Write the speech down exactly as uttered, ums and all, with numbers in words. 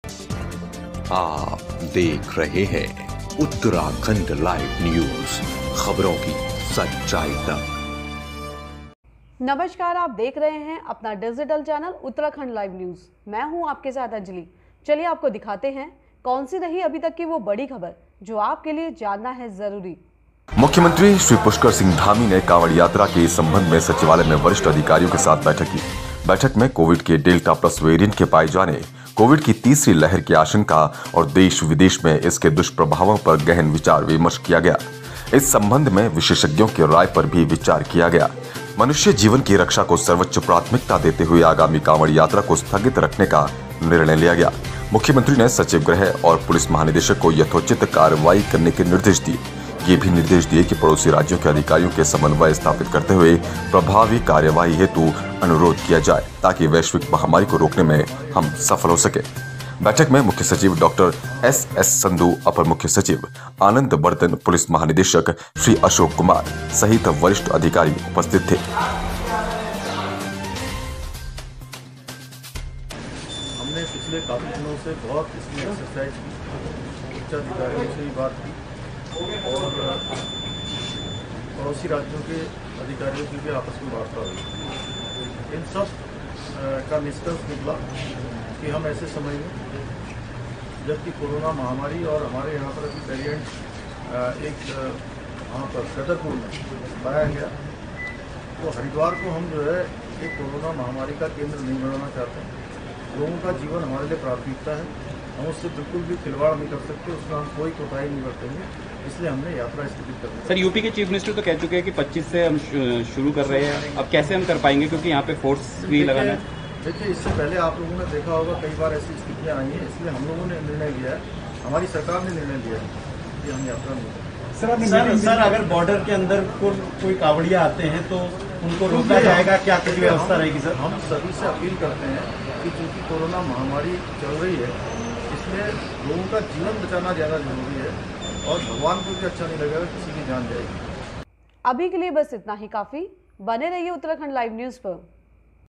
आप देख रहे हैं उत्तराखंड लाइव न्यूज, खबरों की सच्चाई तक। नमस्कार, आप देख रहे हैं अपना digital channel Uttarakhand live news. मैं हूं आपके साथ अंजलि। चलिए आपको दिखाते हैं कौन सी रही अभी तक की वो बड़ी खबर जो आपके लिए जानना है जरूरी। मुख्यमंत्री श्री पुष्कर सिंह धामी ने कांवड़ यात्रा के संबंध में सचिवालय में वरिष्ठ अधिकारियों के साथ बैठक की। बैठक में कोविड के डेल्टा प्लस वेरिएंट के पाए जाने, कोविड की तीसरी लहर की आशंका और देश विदेश में इसके दुष्प्रभावों पर गहन विचार विमर्श किया गया। इस संबंध में विशेषज्ञों की राय पर भी विचार किया गया। मनुष्य जीवन की रक्षा को सर्वोच्च प्राथमिकता देते हुए आगामी कांवड़ यात्रा को स्थगित रखने का निर्णय लिया गया। मुख्यमंत्री ने सचिव गृह और पुलिस महानिदेशक को यथोचित कार्रवाई करने के निर्देश दिए। ये भी निर्देश दिए कि पड़ोसी राज्यों के अधिकारियों के समन्वय स्थापित करते हुए प्रभावी कार्यवाही हेतु अनुरोध किया जाए ताकि वैश्विक महामारी को रोकने में हम सफल हो सके। बैठक में मुख्य सचिव डॉक्टर एस एस संधू, अपर मुख्य सचिव आनंद वर्धन, पुलिस महानिदेशक श्री अशोक कुमार सहित वरिष्ठ अधिकारी उपस्थित थे। हमने पिछले काफी दिनों से बहुत इसमें एक्सरसाइज की, उच्च अधिकारियों से भी बात की और पड़ोसी राज्यों के अधिकारियों की भी आपस में वार्ता हुई। इन सब का निष्कर्ष निकला कि हम ऐसे समय में जबकि कोरोना महामारी और हमारे यहाँ पर अभी वेरिएंट एक वहाँ पर छतरपुर में पाया गया, तो हरिद्वार को हम जो है एक कोरोना महामारी का केंद्र नहीं बनाना चाहते हैं। लोगों का जीवन हमारे लिए प्राथमिकता है, हम उससे बिल्कुल भी खिलवाड़ नहीं कर सकते, उसमें हम कोई कोताही नहीं बरतेंगे, इसलिए हमने यात्रा स्थगित कर दी। सर, यूपी के चीफ मिनिस्टर तो कह चुके हैं कि पच्चीस से हम शुरू कर रहे हैं, अब कैसे हम कर पाएंगे क्योंकि यहाँ पे फोर्स भी लगाना है। देखिए, इससे पहले आप लोगों ने देखा होगा कई बार ऐसी स्थितियाँ आई हैं, इसलिए हम लोगों ने निर्णय लिया है, हमारी सरकार ने निर्णय लिया है कि हम यात्रा नहीं करें। सर, सर, सर अगर बॉर्डर के अंदर को, कोई कांवड़िया आते हैं तो उनको रोका जाएगा, क्या कुछ व्यवस्था रहेगी? सर, हम सभी से अपील करते हैं कि चूँकि कोरोना महामारी चल रही है, इसमें लोगों का जीवन बचाना ज़्यादा जरूरी है और भगवान को भी अच्छा नहीं लगेगा किसी की जान जाएगी। अभी के लिए बस इतना ही काफी। बने रहिए उत्तराखंड लाइव न्यूज पर।